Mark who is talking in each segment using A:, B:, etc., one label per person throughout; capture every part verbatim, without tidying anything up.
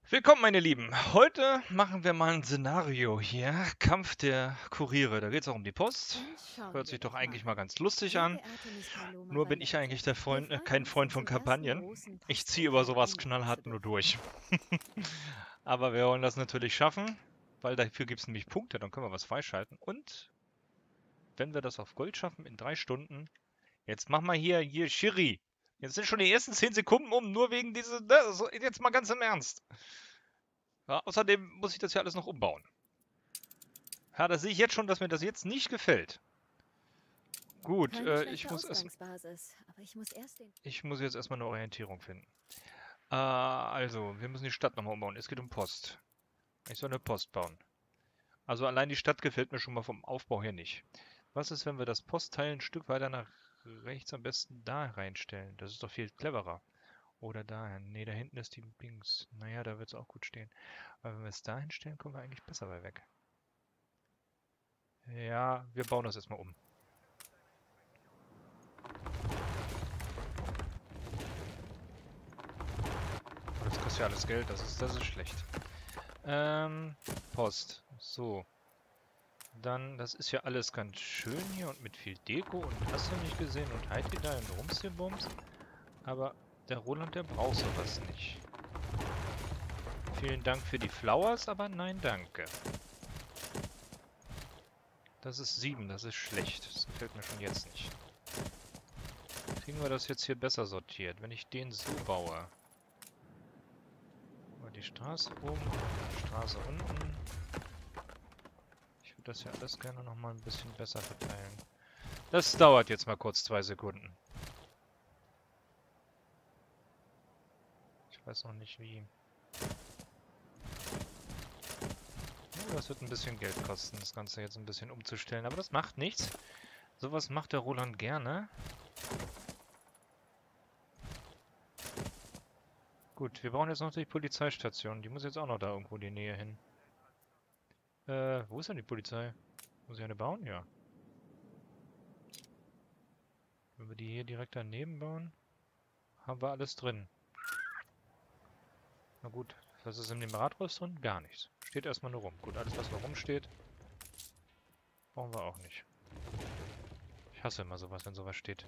A: Willkommen, meine Lieben. Heute machen wir mal ein Szenario hier. Kampf der Kuriere. Da geht es auch um die Post.
B: Dann schauen
A: Hört
B: wir
A: sich doch
B: doch
A: eigentlich
B: mal.
A: mal ganz lustig
B: Sehr
A: an.
B: geehrte Miss Paloma
A: Nur bin ich
B: Valente,
A: eigentlich der
B: wir
A: Freund, äh,
B: freuen
A: kein
B: uns,
A: Freund von
B: unseren ersten
A: Kampagnen.
B: großen
A: Ich ziehe über
B: Postrundfall
A: sowas
B: einleiten zu
A: knallhart nur
B: dürfen.
A: durch. Aber wir wollen das natürlich schaffen, weil dafür gibt es nämlich Punkte, dann können wir was freischalten. Und wenn wir das auf Gold schaffen in drei Stunden. Jetzt mach mal hier, hier, Schiri. Jetzt sind schon die ersten zehn Sekunden um, nur wegen diese. Ne, so, jetzt mal ganz im Ernst. Ja, außerdem muss ich das ja alles noch umbauen. Ja, da sehe ich jetzt schon, dass mir das jetzt nicht gefällt. Gut,
B: Keine
A: äh, ich
B: schlechte
A: muss erst,
B: Ausgangsbasis, aber ich muss erst den...
A: ich muss jetzt erstmal eine Orientierung finden. Äh, also, wir müssen die Stadt nochmal umbauen. Es geht um Post. Ich soll eine Post bauen. Also allein die Stadt gefällt mir schon mal vom Aufbau her nicht. Was ist, wenn wir das Postteil ein Stück weiter nach rechts am besten da reinstellen? Das ist doch viel cleverer. Oder dahin. Nee, da hinten ist die Bings. Naja, da wird es auch gut stehen. Aber wenn wir es da hinstellen, kommen wir eigentlich besser bei weg. Ja, wir bauen das erstmal um. Das kostet ja alles Geld, das ist, das ist schlecht. Ähm, Post. So. Dann, das ist ja alles ganz schön hier und mit viel Deko und hast du nicht gesehen und Heidi da in Rumsdirbums. Aber der Roland, der braucht sowas nicht. Vielen Dank für die Flowers, aber nein, danke. Das ist sieben, das ist schlecht. Das gefällt mir schon jetzt nicht. Kriegen wir das jetzt hier besser sortiert, wenn ich den so baue? Mal die Straße oben, die Straße unten. Ich würde das ja alles gerne nochmal ein bisschen besser verteilen. Das dauert jetzt mal kurz zwei Sekunden. Ich weiß noch nicht wie. Oh, das wird ein bisschen Geld kosten, das Ganze jetzt ein bisschen umzustellen. Aber das macht nichts. Sowas macht der Roland gerne. Gut, wir brauchen jetzt noch die Polizeistation. Die muss jetzt auch noch da irgendwo in die Nähe hin. Äh, wo ist denn die Polizei? Muss ich eine bauen? Ja. Wenn wir die hier direkt daneben bauen, haben wir alles drin. Na gut, was ist in dem Rathaus drin? Gar nichts. Steht erstmal nur rum. Gut, alles was nur rumsteht, brauchen wir auch nicht. Ich hasse immer sowas, wenn sowas steht.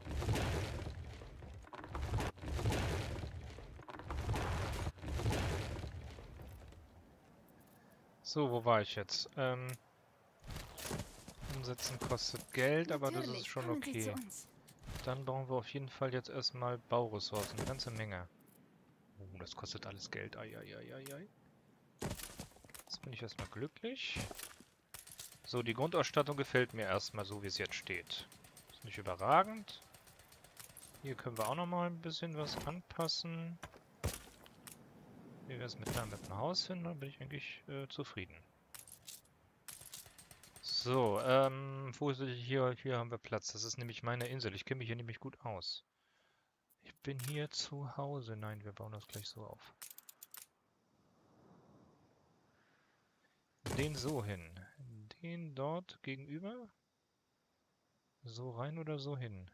A: So, wo war ich jetzt? Ähm, umsetzen kostet Geld, aber das ist
B: Natürlich,
A: schon
B: kommen Sie zu
A: okay.
B: uns.
A: Dann brauchen wir auf jeden Fall jetzt erstmal Bauressourcen. Eine ganze Menge. Oh, das kostet alles Geld. Eieieiei. Jetzt bin ich erstmal glücklich. So, die Grundausstattung gefällt mir erstmal so, wie es jetzt steht. Ist nicht überragend. Hier können wir auch nochmal ein bisschen was anpassen. Wie wir es mit, da mit dem Haus hin, dann bin ich eigentlich äh, zufrieden. So, ähm, wo ist ich hier? Hier haben wir Platz. Das ist nämlich meine Insel. Ich kenne mich hier nämlich gut aus. Ich bin hier zu Hause. Nein, wir bauen das gleich so auf. Den so hin. Den dort gegenüber. So rein oder so hin.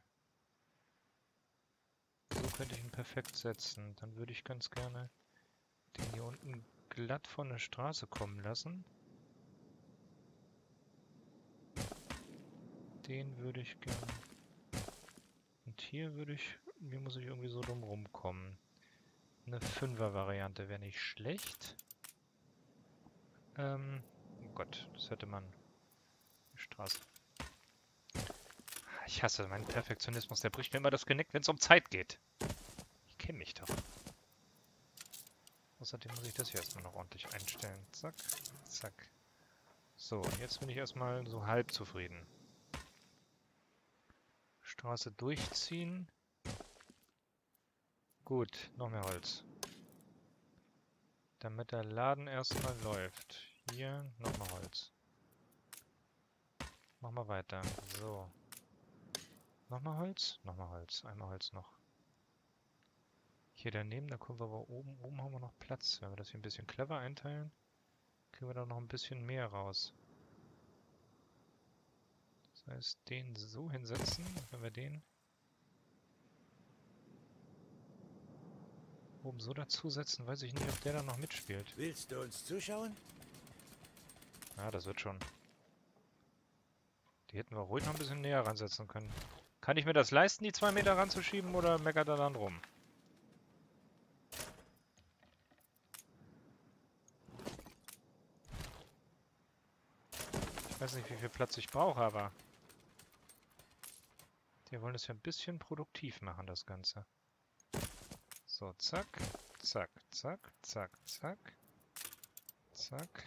A: So könnte ich ihn perfekt setzen. Dann würde ich ganz gerne den hier unten glatt von der Straße kommen lassen. Den würde ich gerne. Und hier würde ich. Hier muss ich irgendwie so drum rumkommen. Eine Fünfer-Variante wäre nicht schlecht. Ähm. Oh Gott, das hätte man. Die Straße. Ich hasse meinen Perfektionismus. Der bricht mir immer das Genick, wenn es um Zeit geht. Ich kenne mich doch. Außerdem muss ich das hier erstmal noch ordentlich einstellen. Zack, zack. So, jetzt bin ich erstmal so halb zufrieden. Straße durchziehen. Gut, noch mehr Holz. Damit der Laden erstmal läuft. Hier nochmal Holz. Mach mal weiter. So. Nochmal Holz? Nochmal Holz. Einmal Holz noch. Hier daneben, da kommen wir aber oben. Oben haben wir noch Platz. Wenn wir das hier ein bisschen clever einteilen, kriegen wir da noch ein bisschen mehr raus. Das heißt, den so hinsetzen. Wenn wir den oben so dazusetzen, weiß ich nicht, ob der da noch mitspielt.
C: Willst du uns zuschauen?
A: Ja, das wird schon. Die hätten wir ruhig noch ein bisschen näher ransetzen können. Kann ich mir das leisten, die zwei Meter ranzuschieben, oder meckert er dann rum? Ich weiß nicht, wie viel Platz ich brauche, aber... Wir wollen es ja ein bisschen produktiv machen, das Ganze. So, zack, zack, zack, zack, zack, zack.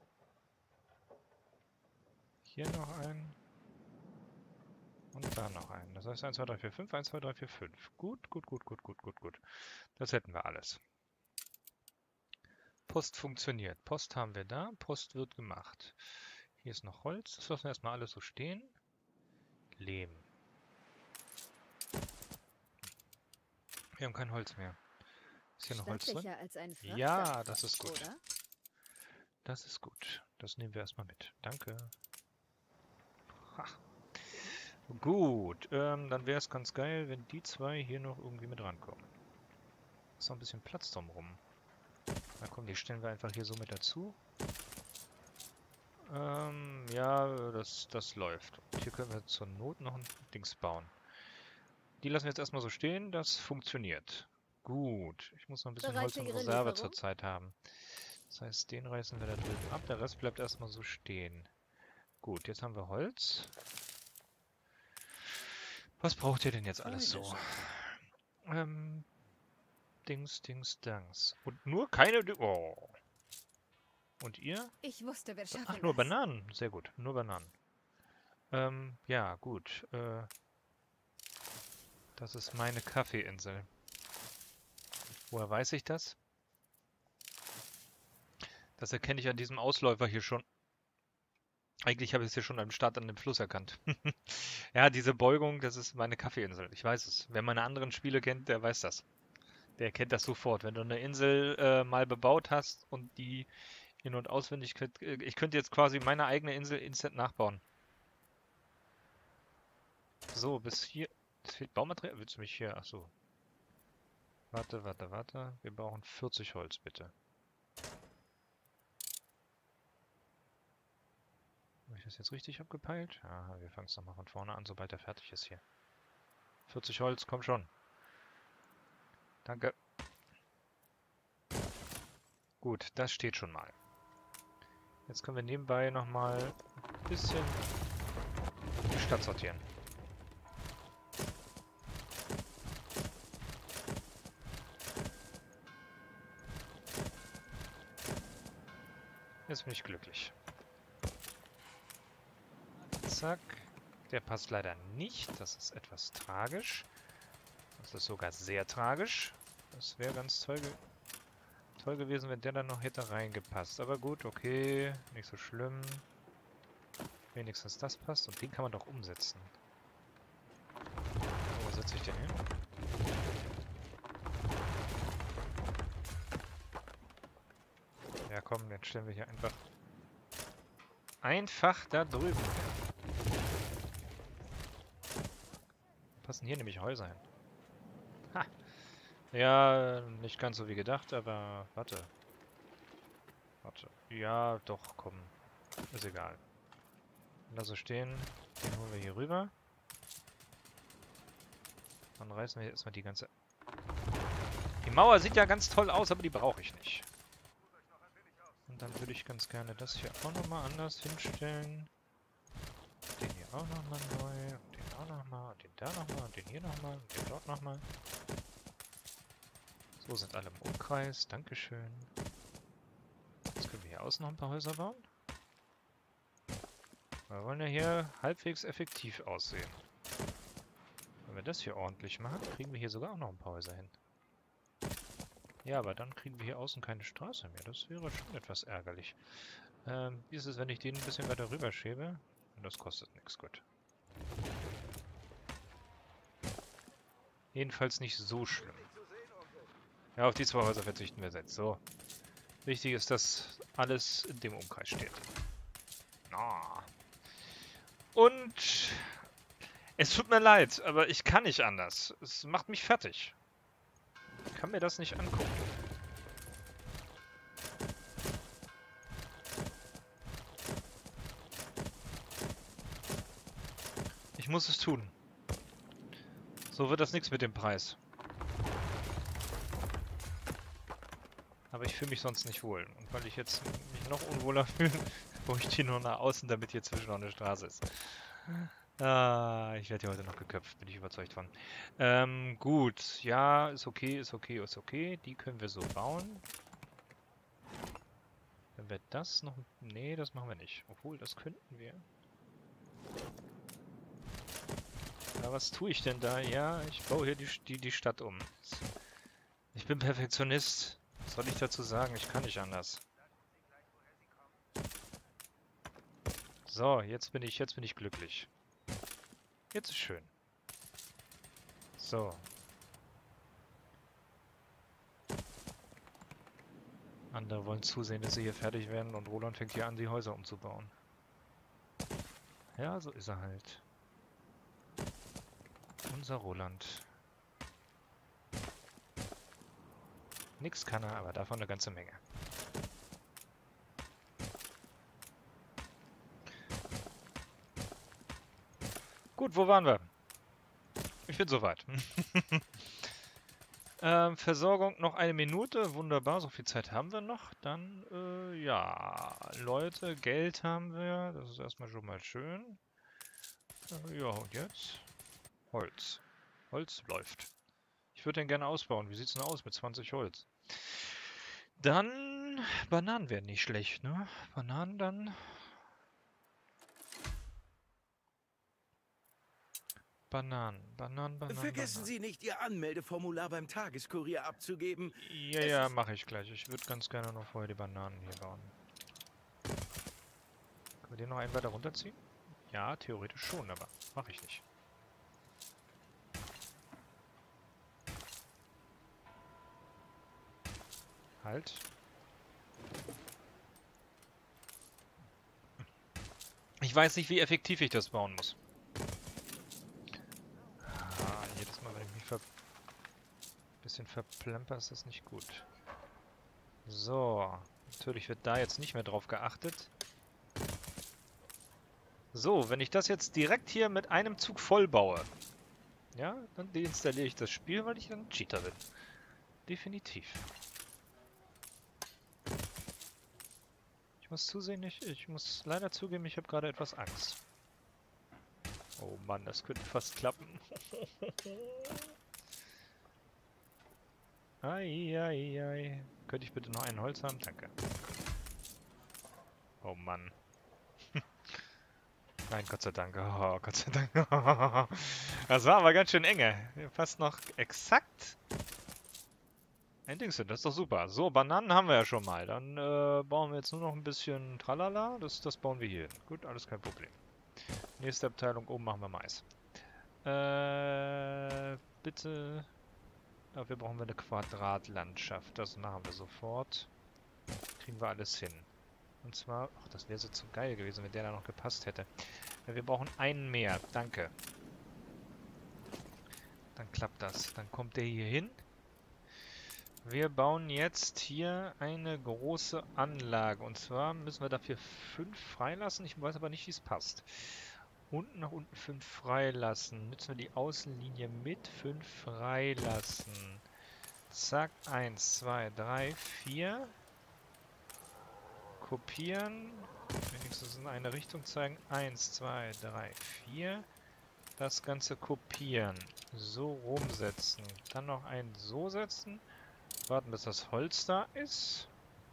A: Hier noch ein. Und da noch einen. Das heißt eins, zwei, drei, vier, fünf, eins, zwei, drei, vier, fünf. Gut, gut, gut, gut, gut, gut, gut. Das hätten wir alles. Post funktioniert. Post haben wir da. Post wird gemacht. Hier ist noch Holz. Das lassen wir erstmal alles so stehen. Lehm. Wir haben kein Holz mehr. Ist hier noch Holz drin?
B: Als ein
A: Ja, das ist gut.
B: Oder?
A: Das ist gut. Das nehmen wir erstmal mit. Danke. Ha. Gut, ähm, dann wäre es ganz geil, wenn die zwei hier noch irgendwie mit rankommen. Ist noch ein bisschen Platz drumherum. Na komm, die stellen wir einfach hier so mit dazu. Ähm, ja, das, das läuft. Und hier können wir zur Not noch ein Dings bauen. Die lassen wir jetzt erstmal so stehen, das funktioniert. Gut, ich muss noch ein bisschen
B: Bereit
A: Holz
B: für
A: und
B: Ihre
A: Reserve
B: Lieferung?
A: zurzeit haben. Das heißt, den reißen wir da drüben ab, der Rest bleibt erstmal so stehen. Gut, jetzt haben wir Holz. Was braucht ihr denn jetzt alles so? Ähm, Dings, Dings, Dangs. Und nur keine... Oh. Und ihr?
B: Ich wusste, wir schaffen
A: Ach, nur
B: das.
A: Bananen. Sehr gut, nur Bananen. Ähm, ja, gut. Äh, das ist meine Kaffeeinsel. Woher weiß ich das? Das erkenne ich an diesem Ausläufer hier schon. Eigentlich habe ich es hier schon am Start an dem Fluss erkannt. Ja, diese Beugung, das ist meine Kaffeeinsel. Ich weiß es. Wer meine anderen Spiele kennt, der weiß das. Der kennt das sofort. Wenn du eine Insel äh, mal bebaut hast und die in- und auswendig... Ich könnte jetzt quasi meine eigene Insel instant nachbauen. So, bis hier... Es fehlt Baumaterial. Willst du mich hier... Achso. Warte, warte, warte. Wir brauchen vierzig Holz, bitte. Habe ich das jetzt richtig abgepeilt? Ah, wir fangen es nochmal von vorne an, sobald er fertig ist hier. vierzig Holz, komm schon. Danke. Gut, das steht schon mal. Jetzt können wir nebenbei nochmal ein bisschen die Stadt sortieren. Jetzt bin ich glücklich. Zack. Der passt leider nicht. Das ist etwas tragisch. Das ist sogar sehr tragisch. Das wäre ganz toll, ge toll gewesen, wenn der dann noch hätte reingepasst. Aber gut, okay. Nicht so schlimm. Wenigstens das passt. Und den kann man doch umsetzen. Wo setze ich den hin? Ja komm, den stellen wir hier einfach... Einfach da drüben. Passen hier nämlich Häuser hin. Ha! Ja, nicht ganz so wie gedacht, aber warte. Warte. Ja, doch, komm. Ist egal. Lass so stehen. Den holen wir hier rüber. Dann reißen wir erstmal die ganze... Die Mauer sieht ja ganz toll aus, aber die brauche ich nicht. Und dann würde ich ganz gerne das hier auch nochmal anders hinstellen. Den hier auch nochmal neu. Und den auch nochmal. Und den da nochmal. Und den hier nochmal. Und den dort nochmal. So sind alle im Umkreis. Dankeschön. Jetzt können wir hier außen noch ein paar Häuser bauen. Wir wollen ja hier halbwegs effektiv aussehen. Wenn wir das hier ordentlich machen, kriegen wir hier sogar auch noch ein paar Häuser hin. Ja, aber dann kriegen wir hier außen keine Straße mehr. Das wäre schon etwas ärgerlich. Ähm, wie ist es, wenn ich den ein bisschen weiter rüber schiebe? Und das kostet nichts, gut. Jedenfalls nicht so schlimm. Ja, auf die zwei Häuser verzichten wir jetzt. So. Wichtig ist, dass alles in dem Umkreis steht. Ah. Und es tut mir leid, aber ich kann nicht anders. Es macht mich fertig. Ich kann mir das nicht angucken. Ich muss es tun. So wird das nichts mit dem Preis. Aber ich fühle mich sonst nicht wohl. Und weil ich jetzt mich noch unwohler fühle, brauche ich die nur nach außen, damit hier zwischen noch eine Straße ist. Ah, ich werde hier heute noch geköpft, bin ich überzeugt von. Ähm, gut. Ja, ist okay, ist okay, ist okay. Die können wir so bauen. Wenn wir das noch... Nee, das machen wir nicht. Obwohl, das könnten wir. Ja, was tue ich denn da? Ja, ich baue hier die, die, die Stadt um. Ich bin Perfektionist. Was soll ich dazu sagen? Ich kann nicht anders. So, jetzt bin ich, jetzt bin ich glücklich. Jetzt ist schön. So. Andere wollen zusehen, dass sie hier fertig werden und Roland fängt hier an, die Häuser umzubauen. Ja, so ist er halt. Unser Roland. Nix kann er, aber davon eine ganze Menge. Gut, wo waren wir? Ich bin soweit. ähm, Versorgung noch eine Minute. Wunderbar, so viel Zeit haben wir noch. Dann, äh, ja, Leute, Geld haben wir. Das ist erstmal schon mal schön. Äh, ja, und jetzt? Holz. Holz läuft. Ich würde den gerne ausbauen. Wie sieht es denn aus mit zwanzig Holz? Dann, Bananen wären nicht schlecht, ne? Bananen dann... Bananen, Bananen, Bananen,
C: Vergessen
A: Bananen.
C: Sie nicht, Ihr Anmeldeformular beim Tageskurier abzugeben.
A: Ja,
C: Es
A: ja,
C: ist-
A: mache ich gleich. Ich würde ganz gerne noch vorher die Bananen hier bauen. Können wir den noch einen weiter runterziehen? Ja, theoretisch schon, aber mache ich nicht. Halt. Ich weiß nicht, wie effektiv ich das bauen muss. Ah, jedes Mal, wenn ich mich ver bisschen verplemper, ist das nicht gut. So, natürlich wird da jetzt nicht mehr drauf geachtet. So, wenn ich das jetzt direkt hier mit einem Zug voll baue, ja, dann deinstalliere ich das Spiel, weil ich ein Cheater bin. Definitiv. Ich muss zusehen, ich, ich muss leider zugeben, ich habe gerade etwas Angst. Oh Mann, das könnte fast klappen. Eieiei. Könnte ich bitte noch ein Holz haben? Danke. Oh Mann. Nein, Gott sei Dank. Oh, Gott sei Dank. Das war aber ganz schön enge. Fast noch exakt. Ein Ding sind, das ist doch super. So, Bananen haben wir ja schon mal. Dann äh, bauen wir jetzt nur noch ein bisschen Tralala. Das, das bauen wir hier hin. Gut, alles kein Problem. Nächste Abteilung, oben machen wir Mais. Äh, bitte. Dafür brauchen wir eine Quadratlandschaft. Das machen wir sofort. Kriegen wir alles hin. Und zwar, ach, das wäre so zu geil gewesen, wenn der da noch gepasst hätte. Wir brauchen einen mehr. Danke. Dann klappt das. Dann kommt der hier hin. Wir bauen jetzt hier eine große Anlage. Und zwar müssen wir dafür fünf freilassen. Ich weiß aber nicht, wie es passt. Unten nach unten fünf freilassen. Nutzen wir die Außenlinie mit fünf freilassen. Zack. eins, zwei, drei, vier. Kopieren. Wenigstens in eine Richtung zeigen. eins, zwei, drei, vier. Das Ganze kopieren. So rumsetzen. Dann noch einen so setzen. Warten, bis das Holz da ist.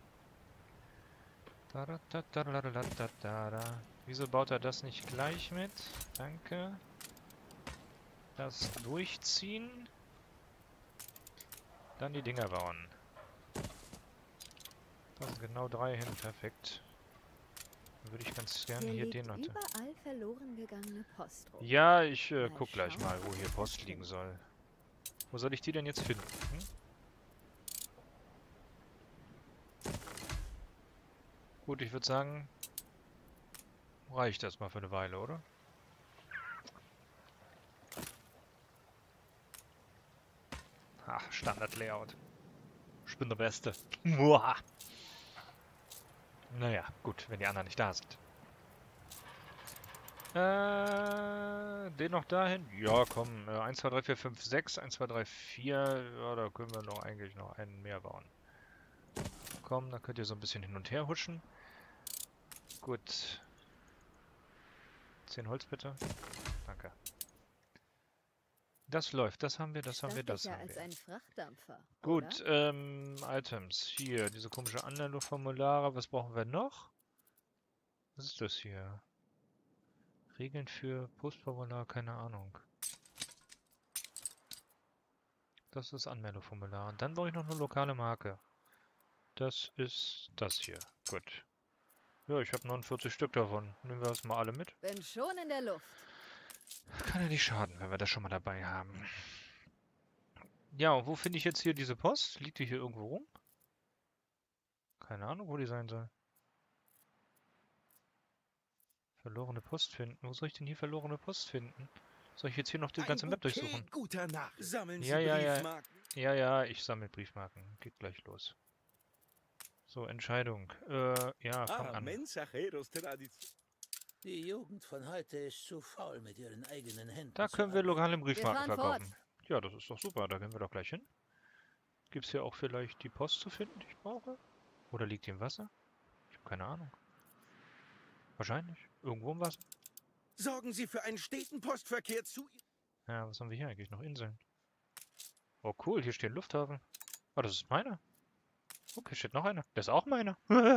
A: Da, da, da, da, da, da, da, da, da. Wieso baut er das nicht gleich mit? Danke. Das durchziehen. Dann die Dinger bauen. Da sind genau drei hin. Perfekt. Dann würde ich ganz gerne
B: Hier
A: hier
B: liegt
A: den noch...
B: überall verloren gegangene Post rum.
A: Ja, ich äh,
B: Mal
A: guck gleich
B: schauen,
A: mal, wo hier
B: was
A: Post
B: das
A: liegen
B: bringt.
A: soll. Wo soll ich die denn jetzt finden? Hm? Gut, ich würde sagen, reicht erstmal für eine Weile, oder? Ach, Standard-Layout. Ich bin der Beste. Muah. Naja, gut, wenn die anderen nicht da sind. Äh, den noch dahin? Ja, komm. Äh, eins, zwei, drei, vier, fünf, sechs. eins, zwei, drei, vier. Ja, da können wir noch eigentlich noch einen mehr bauen. Komm, da könnt ihr so ein bisschen hin und her huschen. Gut. zehn Holz bitte. Danke. Das läuft. Das haben wir, das haben wir, das haben
B: als
A: wir.
B: ein Frachtdampfer.
A: Gut, ähm, Items. Hier, diese komische Anmeldungsformulare. Was brauchen wir noch? Was ist das hier? Regeln für Postformular, keine Ahnung. Das ist das Anmeldeformular. Und dann brauche ich noch eine lokale Marke. Das ist das hier. Gut. Ja, ich habe neunundvierzig Stück davon. Nehmen wir das mal alle mit.
B: Bin schon in der Luft.
A: Kann ja nicht schaden, wenn wir das schon mal dabei haben. Ja, und wo finde ich jetzt hier diese Post? Liegt die hier irgendwo rum? Keine Ahnung, wo die sein soll. Verlorene Post finden. Wo soll ich denn hier verlorene Post finden? Soll ich jetzt hier noch die ganze Map durchsuchen?
C: Guter Nacht. Sammeln Sie
A: Ja, ja, ja.
C: Briefmarken.
A: Ja, ja, ich sammle Briefmarken. Geht gleich los. So, Entscheidung. Äh, ja, fang
C: Ah,
A: an.
C: mensajeros tradition.
D: Die Jugend von heute ist zu faul, mit ihren eigenen Händen
A: Da
D: zu
A: können wir
D: arbeiten.
A: lokale Briefmarken
B: fahren
A: verkaufen.
B: fort.
A: Ja, das ist doch super. Da gehen wir doch gleich hin. Gibt es hier auch vielleicht die Post zu finden, die ich brauche? Oder liegt die im Wasser? Ich habe keine Ahnung. Wahrscheinlich. Irgendwo im Wasser.
C: Sorgen Sie für einen steten Postverkehr zu.
A: Ja, was haben wir hier eigentlich? Noch Inseln. Oh, cool. Hier steht ein Lufthafen. Oh, das ist meiner. Okay, steht noch einer. Der ist auch meiner.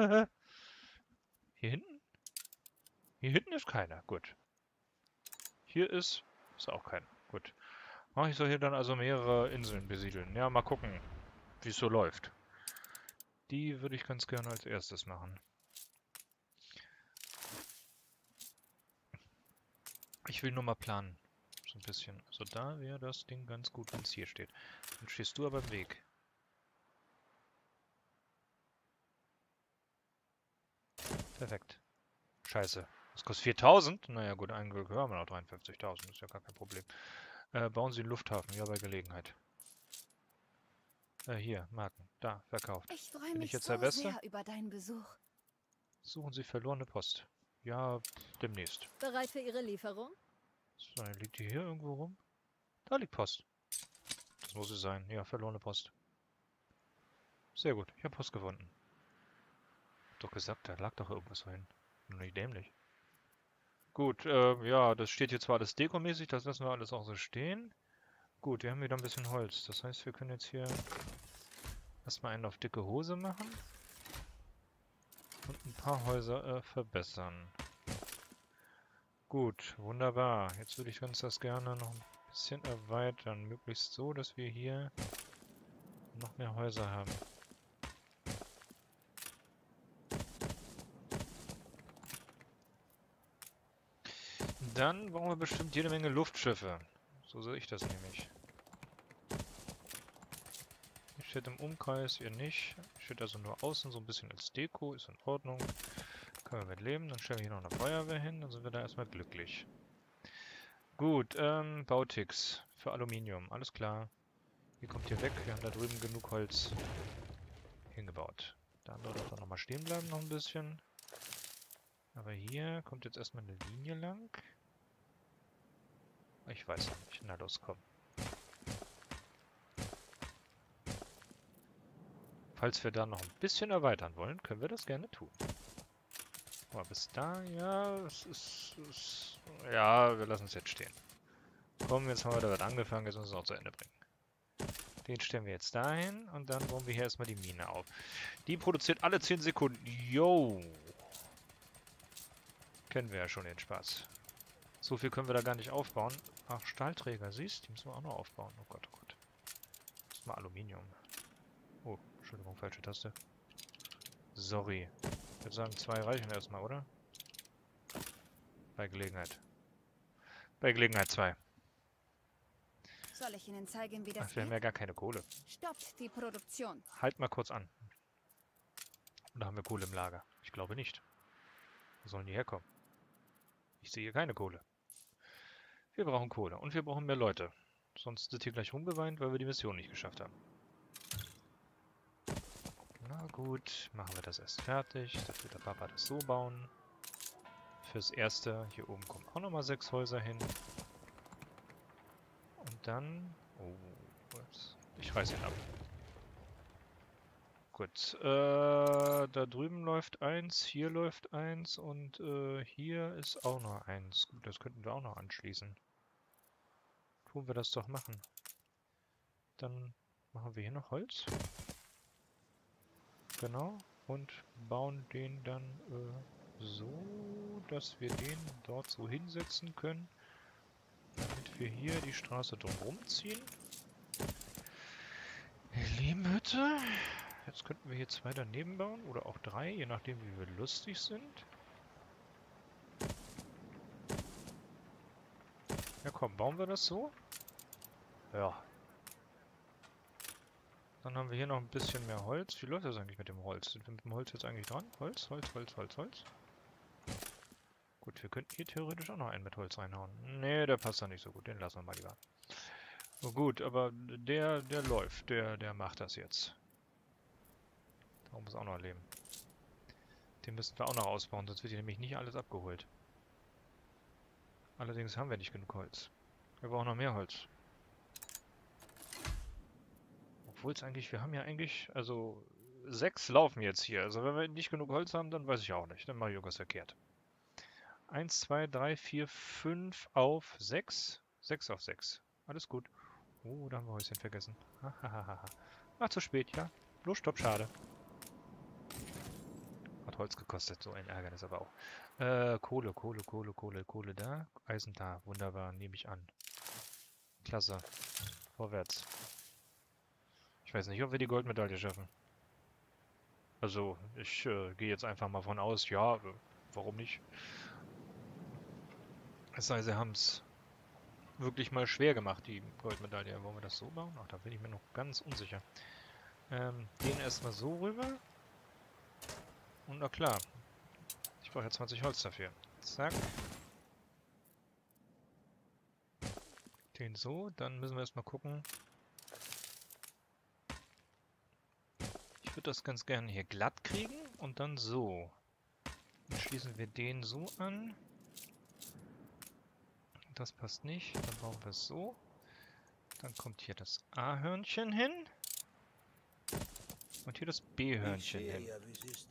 A: Hier hinten? Hier hinten ist keiner. Gut. Hier ist... Ist auch keiner. Gut. Ach, ich soll hier dann also mehrere Inseln besiedeln. Ja, mal gucken, wie es so läuft. Die würde ich ganz gerne als erstes machen. Ich will nur mal planen. So ein bisschen. Also da wäre das Ding ganz gut, wenn es hier steht. Dann stehst du aber im Weg. Perfekt. Scheiße. Das kostet viertausend? Naja gut, ein Glück haben wir noch dreiundfünfzigtausend. Ist ja gar kein Problem. Äh, bauen Sie einen Lufthafen. Ja, bei Gelegenheit. Äh, hier, Marken. Da, verkauft.
B: Ich freue
A: Bin
B: mich
A: ich jetzt
B: so
A: der Beste?
B: sehr über deinen Besuch.
A: Suchen Sie verlorene Post. Ja, demnächst.
B: Bereit für Ihre Lieferung?
A: So, liegt die hier irgendwo rum? Da liegt Post. Das muss es sein. Ja, verlorene Post. Sehr gut. Ich habe Post gefunden. Hab doch gesagt, da lag doch irgendwas vorhin. Nur nicht dämlich. Gut, äh, ja, das steht hier zwar alles dekomäßig, das lassen wir alles auch so stehen. Gut, wir haben wieder ein bisschen Holz. Das heißt, wir können jetzt hier erstmal einen auf dicke Hose machen. Und ein paar Häuser äh, verbessern. Gut, wunderbar. Jetzt würde ich ganz das gerne noch ein bisschen erweitern. Möglichst so, dass wir hier noch mehr Häuser haben. Dann brauchen wir bestimmt jede Menge Luftschiffe. So sehe ich das nämlich. Hier steht im Umkreis, ihr nicht. Steht also nur außen, so ein bisschen als Deko. Ist in Ordnung. Können wir mit leben. Dann stellen wir hier noch eine Feuerwehr hin. Dann sind wir da erstmal glücklich. Gut, ähm, Bautix für Aluminium. Alles klar. Hier kommt hier weg. Wir haben da drüben genug Holz hingebaut. Da andere darf noch mal stehen bleiben noch ein bisschen. Aber hier kommt jetzt erstmal eine Linie lang. Ich weiß noch nicht. Na los, komm. Falls wir da noch ein bisschen erweitern wollen, können wir das gerne tun. Aber bis da, ja, es ist, es, ja, wir lassen es jetzt stehen. Komm, jetzt haben wir damit angefangen, jetzt müssen wir es auch zu Ende bringen. Den stellen wir jetzt dahin und dann bauen wir hier erstmal die Mine auf. Die produziert alle zehn Sekunden. Yo! Kennen wir ja schon den Spaß. So viel können wir da gar nicht aufbauen. Ach, Stahlträger, siehst du? Die müssen wir auch noch aufbauen. Oh Gott, oh Gott. Das ist mal Aluminium. Oh, Entschuldigung, falsche Taste. Sorry. Ich würde sagen, zwei reichen erstmal, oder? Bei Gelegenheit. Bei Gelegenheit zwei.
B: Soll ich Ihnen zeigen, wie das
A: Ach, wir haben ja gar keine Kohle.
B: Stoppt die Produktion.
A: Halt mal kurz an. Oder haben wir Kohle im Lager? Ich glaube nicht. Wo sollen die herkommen? Ich sehe keine Kohle. Wir brauchen Kohle und wir brauchen mehr Leute. Sonst wird hier gleich rumgeweint, weil wir die Mission nicht geschafft haben. Na gut, machen wir das erst fertig. Dafür wird der Papa das so bauen. Fürs Erste, hier oben kommen auch nochmal sechs Häuser hin. Und dann... Oh, ups, ich reiß ihn ab. Gut, äh, da drüben läuft eins, hier läuft eins und äh, hier ist auch noch eins. Gut, das könnten wir auch noch anschließen. Tun wir das doch machen. Dann machen wir hier noch Holz. Genau. Und bauen den dann äh, so, dass wir den dort so hinsetzen können. Damit wir hier die Straße drumherum ziehen. Lehmhütte. Jetzt könnten wir hier zwei daneben bauen. Oder auch drei, je nachdem wie wir lustig sind. Ja komm, bauen wir das so? Ja. Dann haben wir hier noch ein bisschen mehr Holz. Wie läuft das eigentlich mit dem Holz? Sind wir mit dem Holz jetzt eigentlich dran? Holz, Holz, Holz, Holz, Holz. Gut, wir könnten hier theoretisch auch noch einen mit Holz reinhauen. Nee, der passt da nicht so gut. Den lassen wir mal lieber. Oh gut, aber der, der läuft. Der, der macht das jetzt. Da muss auch noch leben. Den müssen wir auch noch ausbauen, sonst wird hier nämlich nicht alles abgeholt. Allerdings haben wir nicht genug Holz. Wir brauchen noch mehr Holz. Obwohl es eigentlich, wir haben ja eigentlich, also sechs laufen jetzt hier. Also wenn wir nicht genug Holz haben, dann weiß ich auch nicht. Dann mache ich irgendwas verkehrt. Eins, zwei, drei, vier, fünf auf sechs. Sechs auf sechs. Alles gut. Oh, da haben wir Häuschen vergessen. Hahaha. Ach, zu spät, ja. Los, stopp, schade. Hat Holz gekostet, so ein Ärgernis aber auch. Äh, Kohle, Kohle, Kohle, Kohle, Kohle da. Eisen da. Wunderbar, nehme ich an. Klasse. Vorwärts. Ich weiß nicht, ob wir die Goldmedaille schaffen. Also, ich äh, gehe jetzt einfach mal von aus, ja, äh, warum nicht? Es sei, sie haben es wirklich mal schwer gemacht, die Goldmedaille. Wollen wir das so bauen? Ach, da bin ich mir noch ganz unsicher. Ähm, den erstmal so rüber. Und na klar, ich brauche ja zwanzig Holz dafür. Zack. Den so, dann müssen wir erstmal gucken. Ich würde das ganz gerne hier glatt kriegen und dann so. Dann schließen wir den so an. Das passt nicht, dann bauen wir es so. Dann kommt hier das A-Hörnchen hin. Und hier das B-Hörnchen hin.
D: Ja, wie es ist.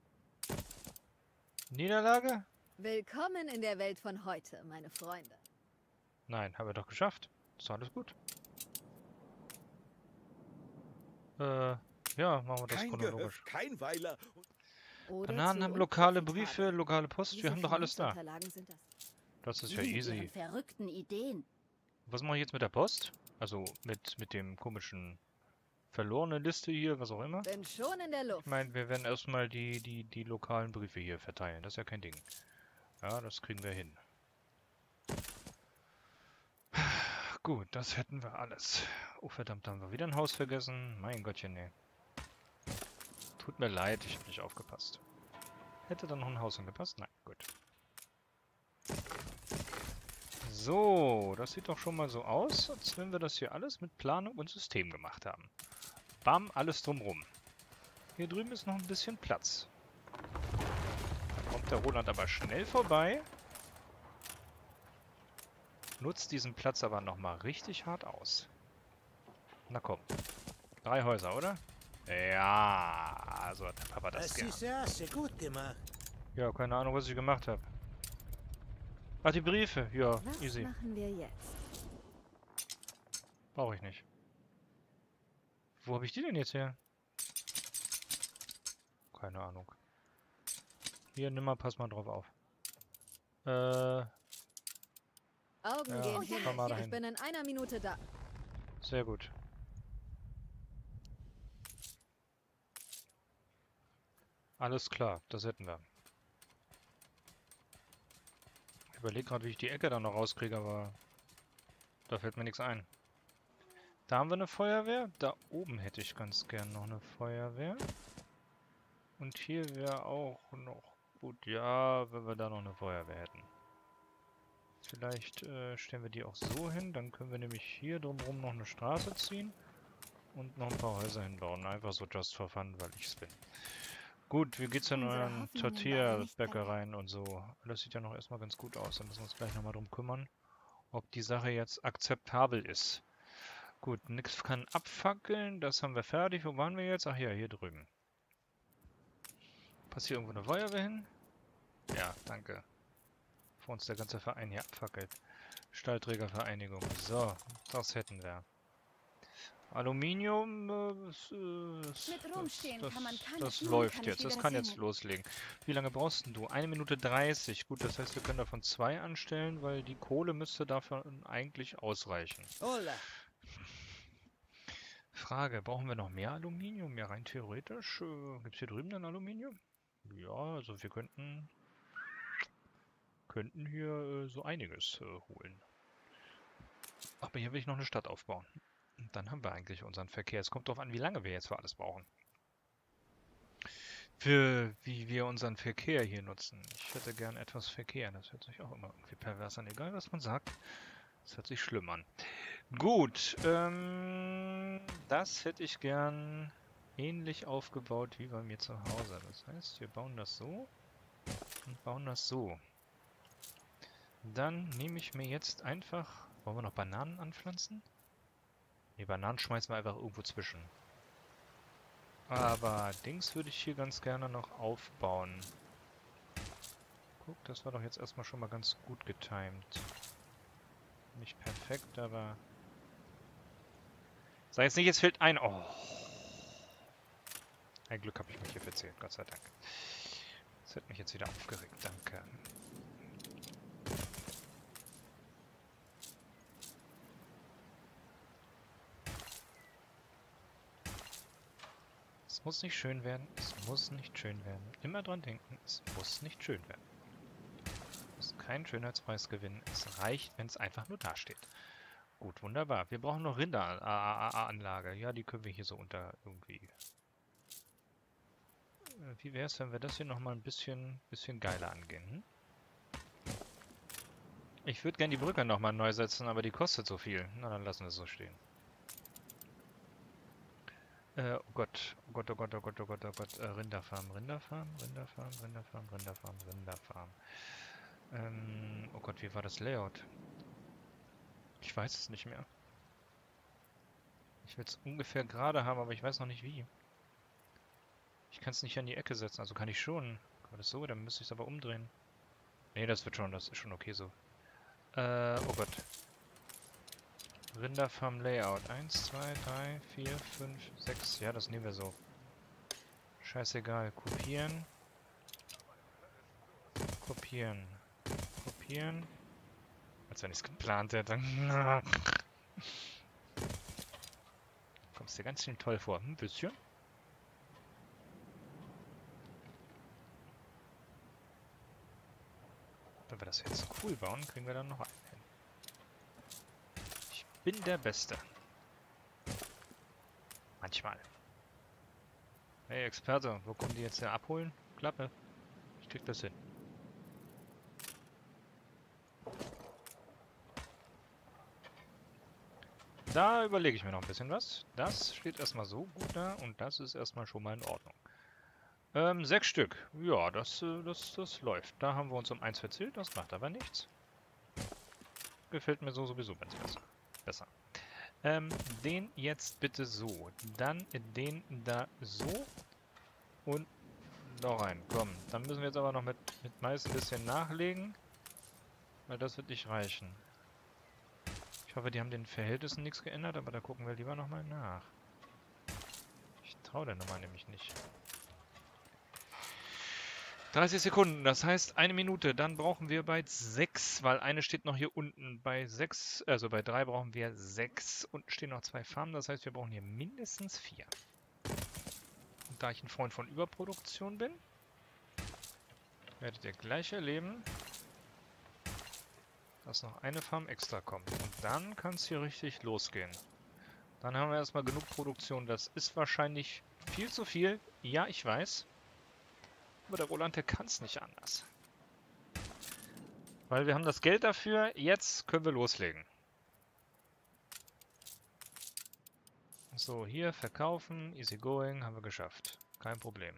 A: Niederlage?
B: Willkommen in der Welt von heute, meine Freunde.
A: Nein, haben wir doch geschafft. Ist doch alles gut. Äh, ja, machen wir das
C: Kein
A: chronologisch.
C: Gehöft, kein Weiler.
B: Oder
A: Bananen
B: zu
A: haben lokale
B: unprofitabel.
A: Briefe, lokale Post, wir
B: Diese
A: haben doch alles da.
B: Finanzunterlagen sind das.
A: Das ist ja
E: Sie mit
A: easy.
E: Ihren verrückten Ideen.
A: Was mache ich jetzt mit der Post? Also mit, mit dem komischen verlorene Liste hier, was auch immer.
B: Bin schon in der
A: Ich
B: Luft.
A: meine, wir werden erstmal die, die, die lokalen Briefe hier verteilen. Das ist ja kein Ding. Ja, das kriegen wir hin. Gut, das hätten wir alles. Oh verdammt, da haben wir wieder ein Haus vergessen. Mein Gottchen, nee. Tut mir leid, ich habe nicht aufgepasst. Hätte da noch ein Haus angepasst? Nein, gut. So, das sieht doch schon mal so aus, als wenn wir das hier alles mit Planung und System gemacht haben. Bam, alles drumrum. Hier drüben ist noch ein bisschen Platz. Da kommt der Roland aber schnell vorbei. Nutzt diesen Platz aber nochmal richtig hart aus. Na komm. Drei Häuser, oder? Ja, also hat der Papa das
D: Das
A: gern.
D: ist ja sehr gut gemacht.
A: Ja, keine Ahnung, was ich gemacht habe. Ach, die Briefe. Ja,
B: Was
A: easy.
B: machen wir jetzt?
A: Brauche ich nicht. Wo habe ich die denn jetzt her? Keine Ahnung. Hier, nimm mal, pass mal drauf auf. Äh,
B: Augen
A: Ja,
B: gehen
A: fahr
B: hin.
A: mal
B: Ich
A: dahin.
B: bin in einer Minute da.
A: sehr gut. Alles klar, das hätten wir. Ich überlege gerade, wie ich die Ecke da noch rauskriege, aber da fällt mir nichts ein. Da haben wir eine Feuerwehr. Da oben hätte ich ganz gern noch eine Feuerwehr. Und hier wäre auch noch gut, ja, wenn wir da noch eine Feuerwehr hätten. Vielleicht äh, stellen wir die auch so hin. Dann können wir nämlich hier drumherum noch eine Straße ziehen. Und noch ein paar Häuser hinbauen. Einfach so just for fun, weil ich es bin. Gut, wie geht's denn
B: Unsere
A: euren
B: Hoffnungen waren nicht
A: Tortilla-Bäckereien und so? Das sieht ja noch erstmal ganz gut aus. Da müssen wir uns gleich nochmal drum kümmern, ob die Sache jetzt akzeptabel ist. Gut, nix kann abfackeln. Das haben wir fertig. Wo waren wir jetzt? Ach ja, hier drüben. Passt hier irgendwo eine Feuerwehr hin? Ja, danke. Vor uns der ganze Verein hier abfackelt. Stahlträgervereinigung. So, das hätten wir. Aluminium, äh, das, äh, das,
B: Mit rumstehen
A: das,
B: kann man
A: das,
B: kann
A: das
B: nun
A: läuft
B: kann ich
A: jetzt. Das
B: wieder
A: kann jetzt
B: singen.
A: loslegen. Wie lange brauchst denn du? Eine Minute dreißig. Gut, das heißt, wir können davon zwei anstellen, weil die Kohle müsste dafür eigentlich ausreichen.
D: Hola.
A: Frage, brauchen wir noch mehr Aluminium? Ja, rein theoretisch. Äh, Gibt es hier drüben dann Aluminium? Ja, also wir könnten, könnten hier äh, so einiges äh, holen. Aber hier will ich noch eine Stadt aufbauen. Und dann haben wir eigentlich unseren Verkehr. Es kommt darauf an, wie lange wir jetzt für alles brauchen. Für wie wir unseren Verkehr hier nutzen. Ich hätte gern etwas Verkehr. Das hört sich auch immer irgendwie pervers an. Egal, was man sagt. Das hört sich schlimm an. Gut. Ähm, das hätte ich gern ähnlich aufgebaut wie bei mir zu Hause. Das heißt, wir bauen das so und bauen das so. Dann nehme ich mir jetzt einfach... Wollen wir noch Bananen anpflanzen? Ne, Bananen schmeißen wir einfach irgendwo zwischen. Aber Dings würde ich hier ganz gerne noch aufbauen. Guck, das war doch jetzt erstmal schon mal ganz gut getimed. Nicht perfekt, aber... Sei jetzt nicht, es fällt ein... Oh. Ein Glück habe ich mich hier verzählt, Gott sei Dank. Das hat mich jetzt wieder aufgeregt, danke. Es muss nicht schön werden, es muss nicht schön werden. Immer dran denken, es muss nicht schön werden. Es muss keinen Schönheitspreis gewinnen, es reicht, wenn es einfach nur dasteht. Gut, wunderbar. Wir brauchen noch Rinderanlage. Ja, die können wir hier so unter irgendwie... Wie wäre es, wenn wir das hier nochmal ein bisschen, bisschen geiler angehen? Hm? Ich würde gerne die Brücke nochmal neu setzen, aber die kostet so viel. Na, dann lassen wir es so stehen. Äh, oh Gott, oh Gott, oh Gott, oh Gott, oh Gott, oh Gott, äh, Rinderfarm, Rinderfarm, Rinderfarm, Rinderfarm, Rinderfarm, Rinderfarm. Ähm, oh Gott, wie war das Layout? Ich weiß es nicht mehr. Ich will es ungefähr gerade haben, aber ich weiß noch nicht wie. Ich kann es nicht an die Ecke setzen, also kann ich schon. Kann man das so, dann müsste ich es aber umdrehen. Nee, das wird schon, das ist schon okay so. Äh, oh Gott. Rinderfarm Layout. eins, zwei, drei, vier, fünf, sechs. Ja, das nehmen wir so. Scheißegal. Kopieren. Kopieren. Kopieren. Als wenn ich es geplant hätte. Kommst dir ganz schön toll vor. Ein bisschen. Wenn wir das jetzt cool bauen, kriegen wir dann noch einen hin. Ich bin der Beste. Manchmal. Hey Experte, wo kommen die jetzt her abholen? Klappe. Ich krieg das hin. Da überlege ich mir noch ein bisschen was. Das steht erstmal so gut da und das ist erstmal schon mal in Ordnung. Ähm, sechs Stück. Ja, das, äh, das, das läuft. Da haben wir uns um eins verzählt, das macht aber nichts. Gefällt mir so sowieso ganz besser. Besser. Ähm, den jetzt bitte so. Dann den da so. Und noch rein. Komm, dann müssen wir jetzt aber noch mit, mit Mais ein bisschen nachlegen. Weil das wird nicht reichen. Ich hoffe, die haben den Verhältnissen nichts geändert, aber da gucken wir lieber nochmal nach. Ich traue der Nummer nämlich nicht. dreißig Sekunden, das heißt eine Minute. Dann brauchen wir bei sechs, weil eine steht noch hier unten. Bei sechs, also bei drei brauchen wir sechs. Unten stehen noch zwei Farmen, das heißt, wir brauchen hier mindestens vier. Und da ich ein Freund von Überproduktion bin, werdet ihr gleich erleben, dass noch eine Farm extra kommt. Und dann kann es hier richtig losgehen. Dann haben wir erstmal genug Produktion. Das ist wahrscheinlich viel zu viel. Ja, ich weiß. Aber der Roland, der kann es nicht anders. Weil wir haben das Geld dafür. Jetzt können wir loslegen. So, hier verkaufen. Easy going. Haben wir geschafft. Kein Problem.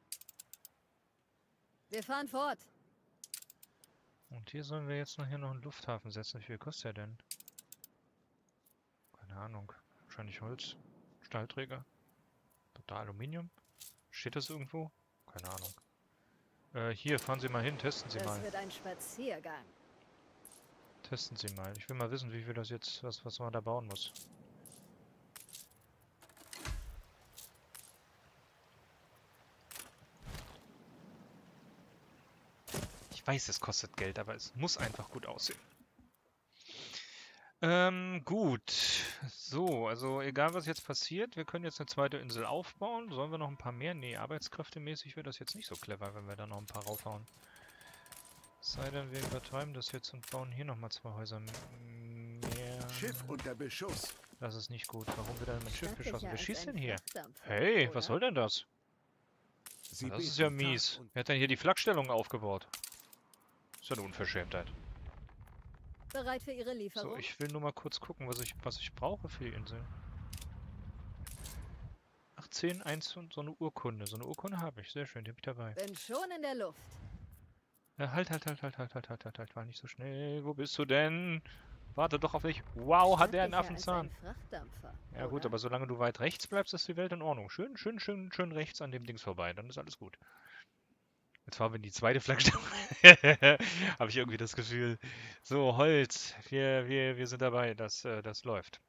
B: Wir fahren fort.
A: Und hier sollen wir jetzt noch hier noch einen Lufthafen setzen. Wie viel kostet der denn? Keine Ahnung. Wahrscheinlich Holz. Stahlträger. Total Aluminium. Steht das irgendwo? Keine Ahnung. Äh, hier, fahren Sie mal hin. Testen Sie
B: Das
A: mal.
B: wird ein Spaziergang.
A: Testen Sie mal. Ich will mal wissen, wie viel das jetzt, was, was man da bauen muss. Ich weiß, es kostet Geld, aber es muss einfach gut aussehen. Ähm, gut. So, also egal was jetzt passiert, wir können jetzt eine zweite Insel aufbauen. Sollen wir noch ein paar mehr? Nee, arbeitskräftemäßig wäre das jetzt nicht so clever, wenn wir da noch ein paar raufhauen. Es sei denn, wir übertreiben das jetzt und bauen hier nochmal zwei Häuser mehr.
C: Schiff unter Beschuss.
A: Das ist nicht gut. Warum wird da mit Schiff
B: Stattlicher
A: beschossen? Wer
B: als
A: schießt
B: ein
A: denn hier?
B: Frachtdampfer,
A: Hey,
B: oder?
A: was soll denn das?
C: Sie
A: Das ist
C: beten
A: ja
C: Tag
A: mies.
C: und-
A: Wer hat denn hier die Flakstellung aufgebaut? Ist ja eine Unverschämtheit.
B: Bereit für Ihre Lieferung?
A: So, ich will nur mal kurz gucken, was ich, was ich brauche für die Insel. Ach, zehn, eins und so eine Urkunde. So eine Urkunde habe ich. Sehr schön, die habe ich dabei.
B: Bin schon in der Luft.
A: Ja, halt, halt, halt, halt, halt, halt, halt, halt, halt, war nicht so schnell. Wo bist du denn? Warte doch auf mich. Wow, hat der einen
B: Stattlicher als
A: Affenzahn.
B: ein Frachtdampfer,
A: Ja gut,
B: oder?
A: aber solange du weit rechts bleibst, ist die Welt in Ordnung. Schön, schön, schön, schön rechts an dem Dings vorbei. Dann ist alles gut. Jetzt fahren wir in die zweite Flagstellung. Habe ich irgendwie das Gefühl. So, Holz. Wir, wir, wir sind dabei. Das, äh, das läuft.